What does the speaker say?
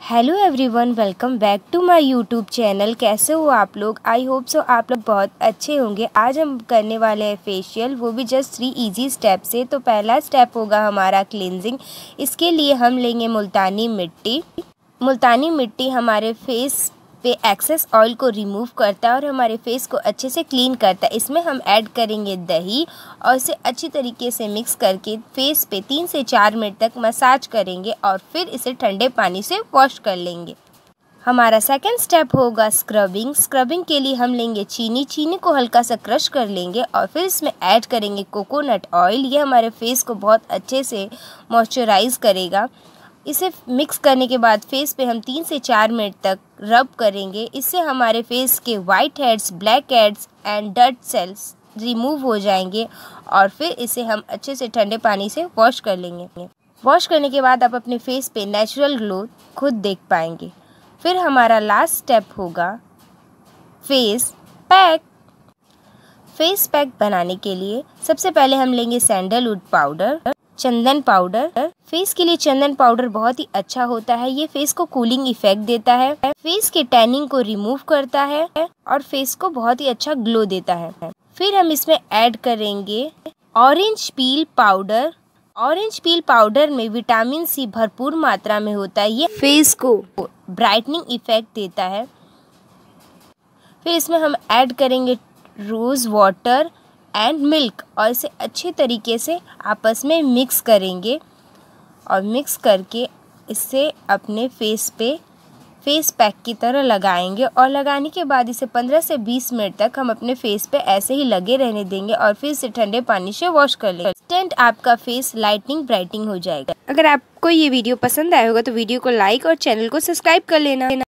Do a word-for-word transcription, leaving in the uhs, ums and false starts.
Hello everyone, welcome back to my YouTube channel. कैसे हो आप लोग? आई होप सो आप लोग बहुत अच्छे होंगे। आज हम करने वाले हैं फेशियल, वो भी जस्ट थ्री इजी स्टेप से। तो पहला स्टेप होगा हमारा क्लींजिंग। इसके लिए हम लेंगे मुल्तानी मिट्टी। मुल्तानी मिट्टी हमारे फेस पे एक्सेस ऑयल को रिमूव करता है और हमारे फेस को अच्छे से क्लीन करता है। इसमें हम ऐड करेंगे दही और इसे अच्छी तरीके से मिक्स करके फेस पे तीन से चार मिनट तक मसाज करेंगे और फिर इसे ठंडे पानी से वॉश कर लेंगे। हमारा सेकंड स्टेप होगा स्क्रबिंग। स्क्रबिंग के लिए हम लेंगे चीनी। चीनी को हल्का सा क्रश कर लेंगे और फिर इसमें ऐड करेंगे कोकोनट ऑयल। ये हमारे फेस को बहुत अच्छे से मॉइस्चराइज करेगा। इसे मिक्स करने के बाद फेस पे हम तीन से चार मिनट तक रब करेंगे। इससे हमारे फेस के white heads, black heads and dirt cells remove हो जाएंगे और फिर इसे हम अच्छे से ठंडे पानी से वॉश कर लेंगे। वॉश करने के बाद आप अपने फेस पे नेचुरल ग्लो खुद देख पाएंगे। फिर हमारा लास्ट स्टेप होगा फेस पैक। फेस पैक बनाने के लिए सबसे पहले हम लेंगे सैंडलवुड पाउडर, चंदन पाउडर। फेस के लिए चंदन पाउडर बहुत ही अच्छा होता है। ये फेस को कूलिंग इफेक्ट देता है, फेस के टैनिंग को रिमूव करता है और फेस को बहुत ही अच्छा ग्लो देता है। फिर हम इसमें ऐड करेंगे orange peel powder. Orange peel powder में विटामिन सी भरपूर मात्रा में होता है। ये फेस को ब्राइटनिंग इफेक्ट देता है। फिर इसमें हम ऐड करेंगे रोज वाटर एंड मिल्क और इसे अच्छे तरीके से आपस में मिक्स करेंगे और मिक्स करके इसे अपने फेस पे फेस पैक की तरह लगाएंगे और लगाने के बाद इसे पंद्रह से बीस मिनट तक हम अपने फेस पे ऐसे ही लगे रहने देंगे और फिर इसे ठंडे पानी से वॉश कर लेंगे। इंस्टेंट आपका फेस लाइटनिंग ब्राइटनिंग हो जाएगा। अगर आपको ये वीडियो पसंद आया होगा तो वीडियो को लाइक और चैनल को सब्सक्राइब कर लेना।